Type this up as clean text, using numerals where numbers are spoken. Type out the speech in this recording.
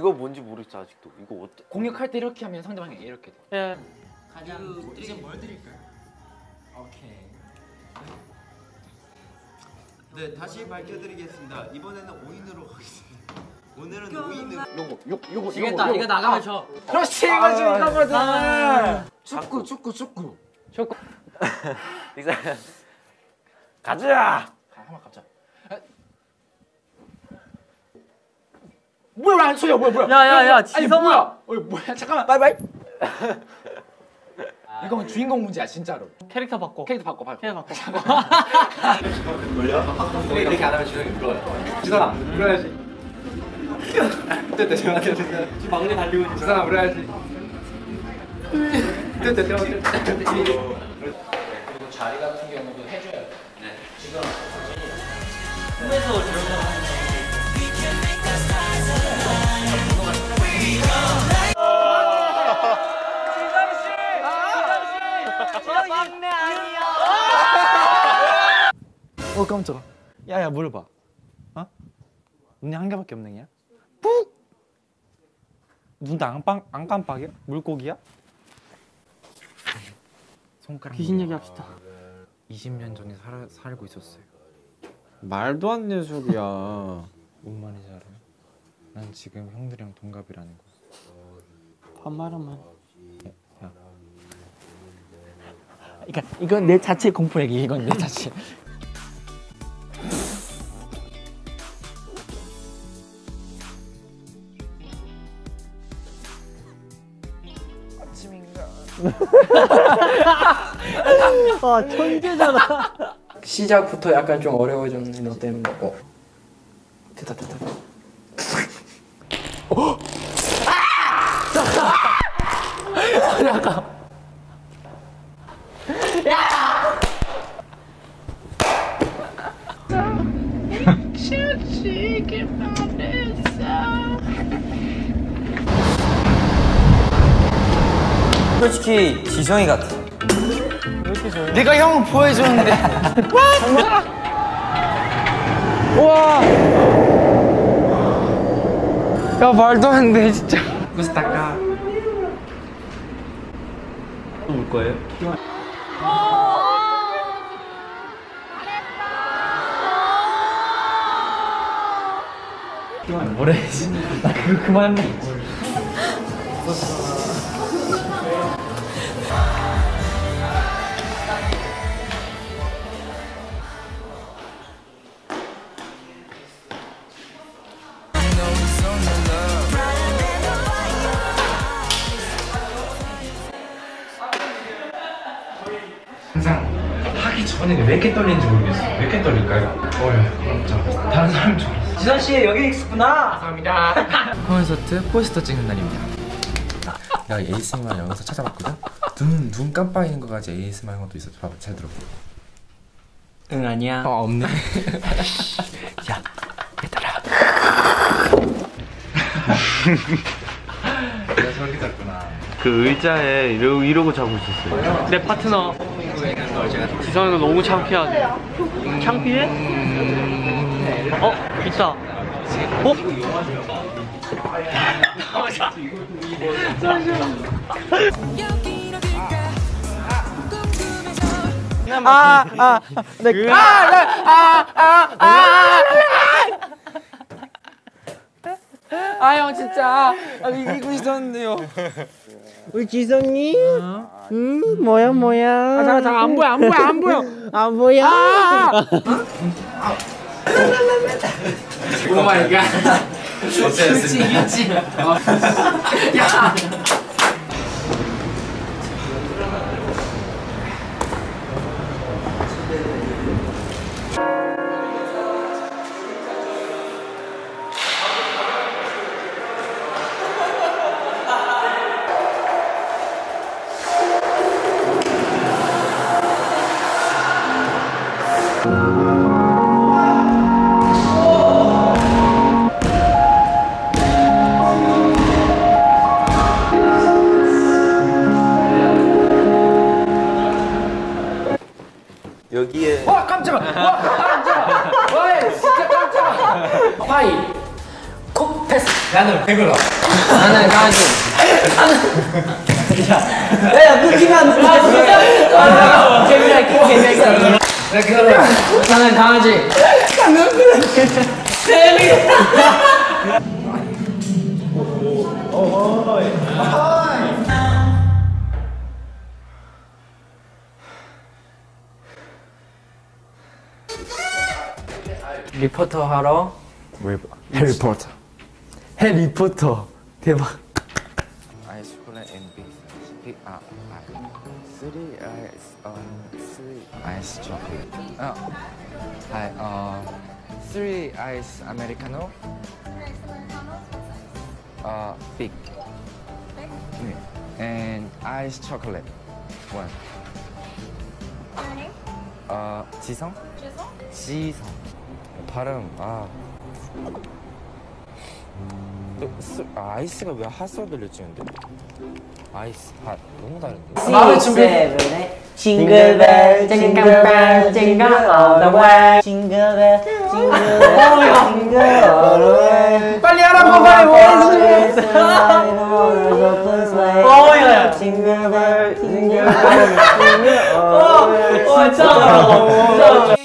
이거 뭔지 모르겠어 아직도. 이거 공격할 때 이렇게 하면 상대방이 이렇게 돼. 예. 가장 이제 뭘 드릴까요? 오케이. 네, 다시 밝혀드리겠습니다. 이번에는 5인으로 가겠습니다. 오늘은 5인으로. 요거. 지겠다. 이거 나가면 져. 그렇지, 이거지, 이거거든. 축구. 가자. 한번 가자. 뭐야, 왜안 쳐요? 뭐야? 야야야, 지성아. 뭐야? 잠깐만, 바이바이. 이건 주인공 문제야, 진짜로. 캐릭터 바꿔. 캐릭터 바꿔. 돌려? 이렇게 안 하면 지성이 울어요. 지성아, 울어야지. 됐다, 지성한테 지금 막내 달리고 있는 지성아, 울어야지. 됐다. 그리고 자리 같은 경우도 해줘야 돼. 네. 지금 꿈에서 저런 막내 아니야. 깜짝아. 야야 물어봐. 어? 눈이 한 개밖에 없는 게야? 푹! 눈도 안 깜빡이야? 물고기야? 손가락 귀신 얘기합시다. 20년 전에 살고 있었어요. 말도 안 되는 소리야. 뭔 말인지 알아? 난 지금 형들이랑 동갑이라는 거. 반말하면. 야. 그러니까 이건 내 자체 공포 얘기. 이건 내 자체. 아 천재잖아. 시작부터 약간 좀 어려워졌는데 너 때문에. 됐다. 잠깐. 솔직히 지성이 같아. 왜 이렇게 좋아해? 내가 형 보여줬는데. 우와. 야 말도 안 돼 진짜. 구스타카. 울 거예요? 뭐래? 나 그거 그만해. 항상 하기 전에 왜 이렇게 떨리는지 모르겠어. 왜 이렇게 떨릴까요? 저 다른 사람 줄 알았어. 지선 씨 여기 있었구나. 감사합니다. 콘서트 포스터 찍는 날입니다. 나 ASMR 영상 찾아봤거든? 눈 깜빡이는 거 가지고 ASMR 한 것도 있어. 봐봐, 잘 들어봐. 응 아니야. 없네. 야, 얘들아. 내가 저렇게 잤구나. 그 의자에 이러고 자고 있었어요. 내 파트너. 지성이가 너무 창피하네. 창피해? 있다. 형 진짜 이기고 있었는데요. 우리 지성이? 뭐야? 잠깐 안 보여. 안 보여? 오 마이 갓. 유치. 야. 여기에 와 깜짝아. 와 진짜 깜짝아. 파이 콕 패스. 나는 배불러. 나는 강아지. 야, 끊기면 안 돼. 재미있어. 나는 강아지. 리포터 하러 해리포터. 해리포터. 대박. 아이스 콜라 앤비 쓰리 아이스 초콜릿 쓰리 아이스 아메리카노 빅 and ice chocolate one 지성? 지성 발음 아이스가 왜 핫소리 들렸지 근데? 아이스 핫 너무 다른데? 마음의 준비. Jingle bell, jingle bell, jingle all the way. Jingle bell, jingle bell, jingle all the way. 빨리 하라고 빨리 뭐 어야. Jingle bell, jingle bell, jingle all the way. 진짜.